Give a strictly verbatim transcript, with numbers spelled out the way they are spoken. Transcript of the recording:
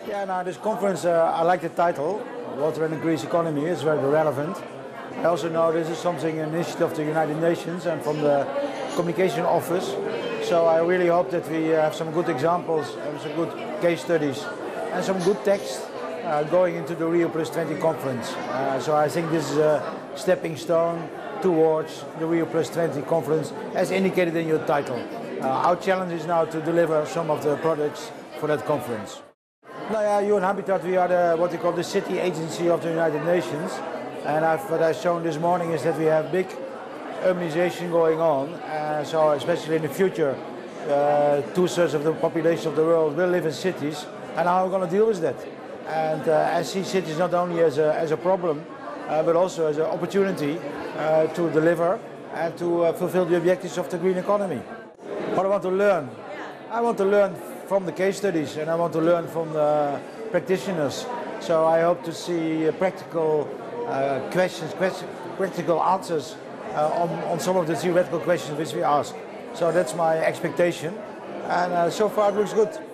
Yeah, now this conference, uh, I like the title, Water and the Greece Economy. It's very relevant. I also know this is something, an initiative of the United Nations and from the Communication Office. So I really hope that we have some good examples and some good case studies and some good text uh, going into the Rio Plus twenty conference. Uh, so I think this is a stepping stone towards the Rio Plus twenty conference as indicated in your title. Uh, our challenge is now to deliver some of the products for that conference. Nou ja, U N Habitat, we are the, what we call the city agency of the United Nations. And I've, what I've shown this morning is that we have big urbanization going on. Uh, so especially in the future, uh, two-thirds of the population of the world will live in cities. And how are we going to deal with that? And uh, I see cities not only as a, as a problem, uh, but also as an opportunity uh, to deliver and to uh, fulfill the objectives of the green economy. What I want to learn? I want to learn from the case studies and I want to learn from the practitioners. So I hope to see practical uh, questions, question, practical answers uh, on, on some of the theoretical questions which we ask. So that's my expectation and uh, so far it looks good.